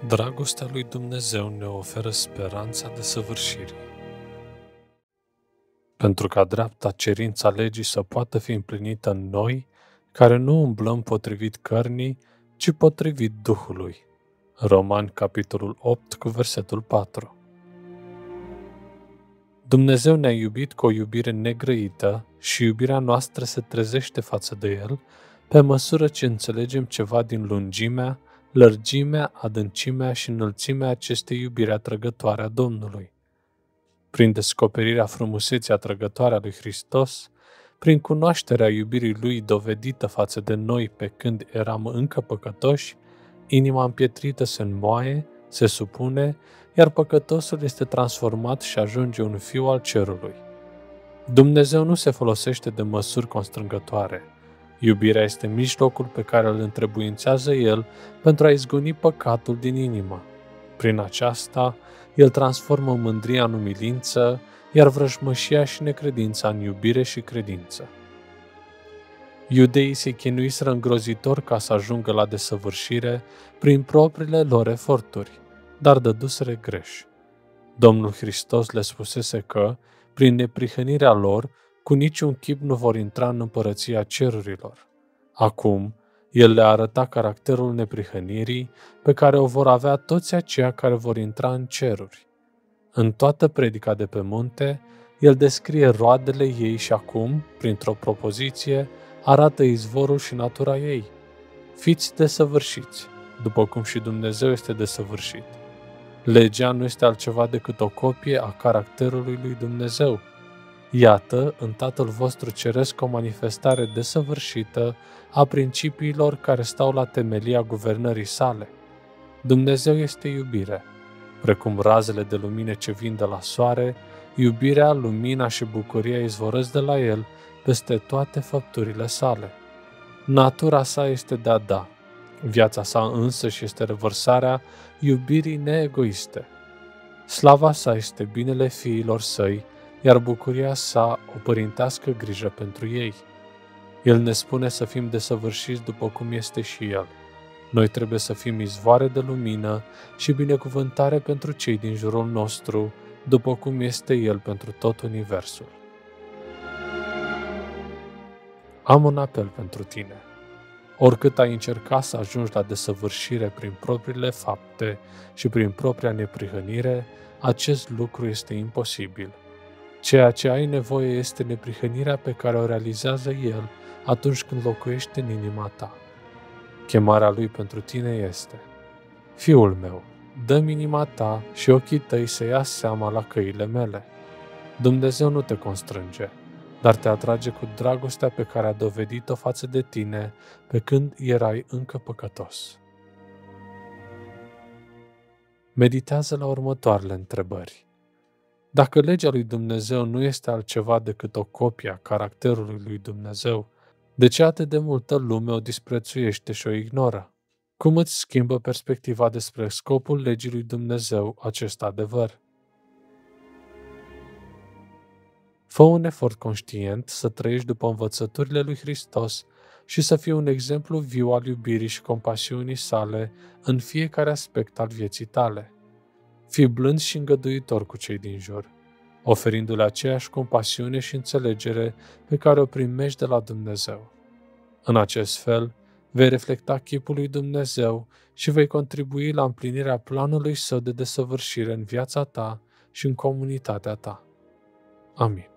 Dragostea lui Dumnezeu ne oferă speranța desăvârșirii. Pentru ca dreapta cerința legii să poată fi împlinită în noi, care nu umblăm potrivit cărnii, ci potrivit Duhului. Romani, capitolul 8, cu versetul 4. Dumnezeu ne-a iubit cu o iubire negrăită și iubirea noastră se trezește față de El pe măsură ce înțelegem ceva din lungimea, lărgimea, adâncimea și înălțimea acestei iubiri atrăgătoare a Domnului. Prin descoperirea frumuseții atrăgătoare a lui Hristos, prin cunoașterea iubirii Lui dovedită față de noi pe când eram încă păcătoși, inima împietrită se înmoaie, se supune, iar păcătosul este transformat și ajunge un fiu al cerului. Dumnezeu nu se folosește de măsuri constrângătoare. Iubirea este mijlocul pe care îl întrebuințează El pentru a izgoni păcatul din inimă. Prin aceasta, El transformă mândria în umilință, iar vrăjmășia și necredința în iubire și credință. Iudeii se chinuiseră îngrozitor ca să ajungă la desăvârșire prin propriile lor eforturi, dar dăduseră greș. Domnul Hristos le spusese că, prin neprihănirea lor, cu niciun chip nu vor intra în împărăția cerurilor. Acum, El le-a arătat caracterul neprihănirii pe care o vor avea toți aceia care vor intra în ceruri. În toată predica de pe munte, El descrie roadele ei și acum, printr-o propoziție, arată izvorul și natura ei. Fiți desăvârșiți, după cum și Dumnezeu este desăvârșit. Legea nu este altceva decât o copie a caracterului lui Dumnezeu. Iată, în Tatăl vostru ceresc o manifestare desăvârșită a principiilor care stau la temelia guvernării sale. Dumnezeu este iubire. Precum razele de lumină ce vin de la soare, iubirea, lumina și bucuria izvorăsc de la El peste toate făpturile sale. Natura sa este de a da. Viața sa însăși este revărsarea iubirii neegoiste. Slava sa este binele fiilor săi, iar bucuria sa o părintească grijă pentru ei. El ne spune să fim desăvârșiți după cum este și El. Noi trebuie să fim izvoare de lumină și binecuvântare pentru cei din jurul nostru, după cum este El pentru tot universul. Am un apel pentru tine. Oricât ai încerca să ajungi la desăvârșire prin propriile fapte și prin propria neprihănire, acest lucru este imposibil. Ceea ce ai nevoie este neprihănirea pe care o realizează El atunci când locuiește în inima ta. Chemarea Lui pentru tine este: Fiul meu, dă-mi inima ta și ochii tăi să ia seama la căile mele. Dumnezeu nu te constrânge, dar te atrage cu dragostea pe care a dovedit-o față de tine pe când erai încă păcătos. Meditează la următoarele întrebări. Dacă legea lui Dumnezeu nu este altceva decât o copie a caracterului lui Dumnezeu, de ce atât de multă lume o disprețuiește și o ignoră? Cum îți schimbă perspectiva despre scopul legii lui Dumnezeu acest adevăr? Fă un efort conștient să trăiești după învățăturile lui Hristos și să fii un exemplu viu al iubirii și compasiunii sale în fiecare aspect al vieții tale. Fii blând și îngăduitor cu cei din jur, oferindu-le aceeași compasiune și înțelegere pe care o primești de la Dumnezeu. În acest fel, vei reflecta chipul lui Dumnezeu și vei contribui la împlinirea planului său de desăvârșire în viața ta și în comunitatea ta. Amin.